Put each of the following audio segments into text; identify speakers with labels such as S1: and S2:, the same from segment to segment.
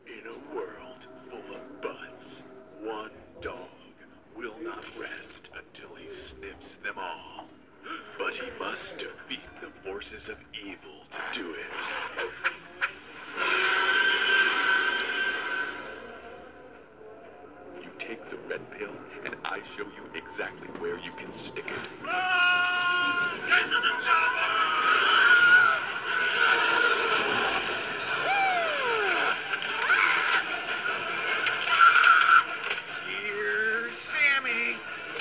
S1: In a world full of butts, one dog will not rest until he sniffs them all. But he must defeat the forces of evil to do it. You take the red pill, and I show you exactly where you can stick it. Get to the chopper! Here's Sammy.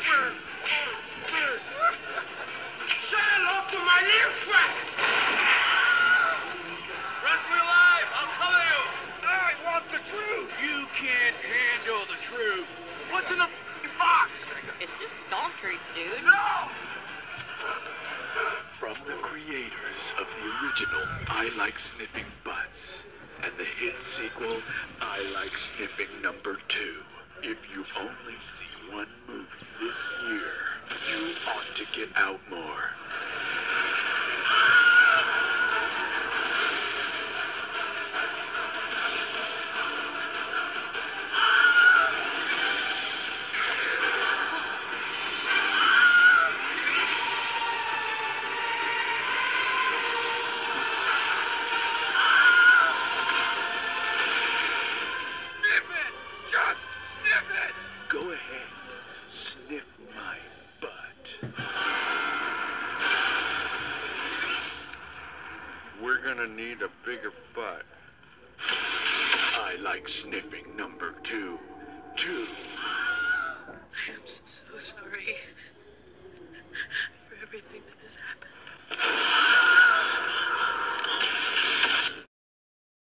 S2: Say hello to my little friend.
S1: Run for your life! I'll cover you!
S2: I want the truth.
S1: You can't handle the truth. What's in the box?
S3: It's just dog treats, dude.
S2: No!
S1: From the creators of the original I Like Sniffing Butts and the hit sequel I Like Sniffing #2. If you only see one movie this year, you ought to get out more.
S2: Sniff it. Just sniff it.
S1: Go ahead, sniff my butt.
S4: We're gonna need a bigger butt.
S1: I Like Sniffing #2. 2.